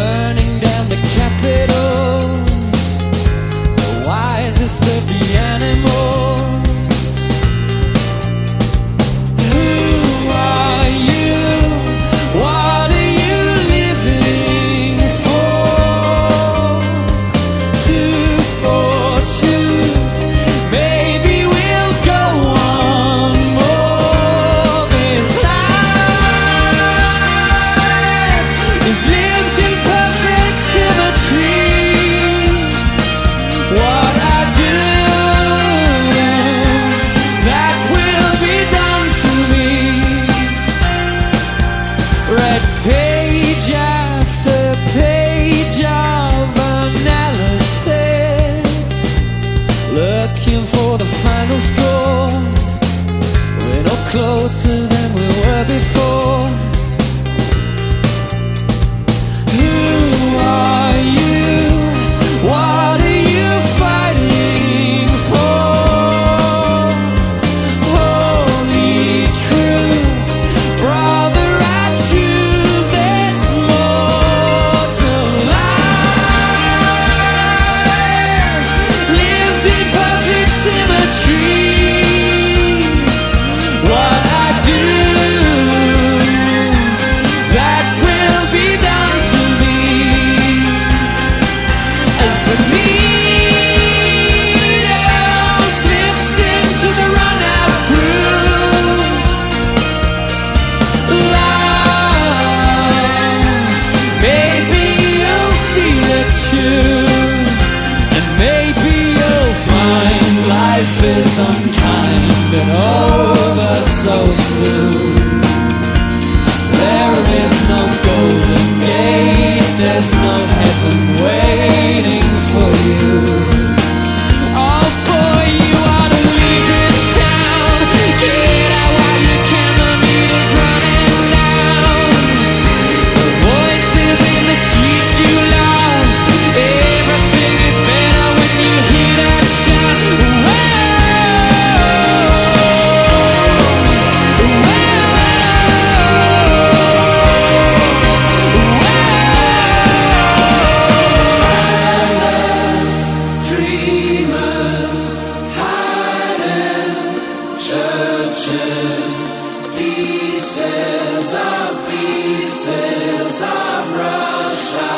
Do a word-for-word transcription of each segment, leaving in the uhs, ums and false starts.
burning down the capitals, the wisest of the animals. Who are you? What are you living for? Tooth for tooth, maybe we'll go on more. This life is lived in perfect symmetry. What I do, that will be done to me. Read page after page of analysis, looking for the final score. We're no closer than we were before. Who are you? What are you fighting for? Holy truth, brother, I choose this mortal life, lived in perfect symmetry. What I do, that will be done to me. As the needle slips into the run-out groove, love, maybe you'll feel it too, and maybe you'll find life is unkind and over so soon. There is no golden gate, there's no heaven waiting for you. Oh boy, you ought to leave this town. Get out while you can, the meter's running down. The voices in the streets you love, everything is better when you hear that shout. Dreamers hide in churches, pieces of pieces of Russia,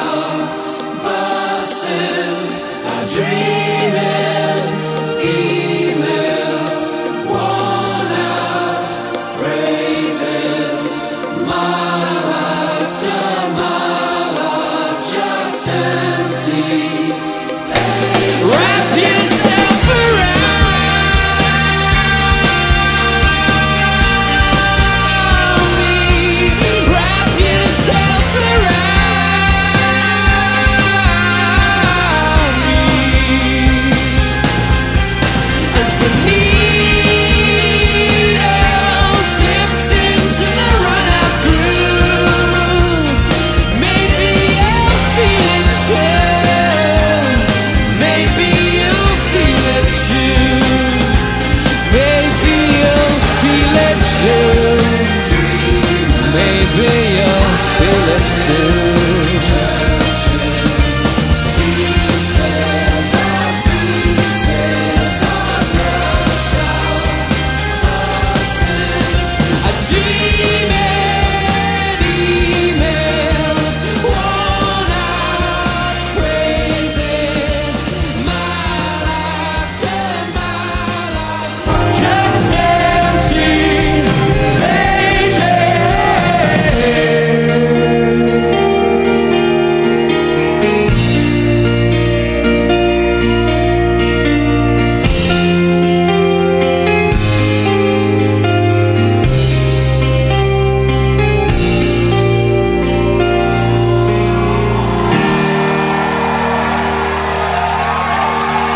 buses are dreaming, emails, worn out phrases, mile after mile of just empty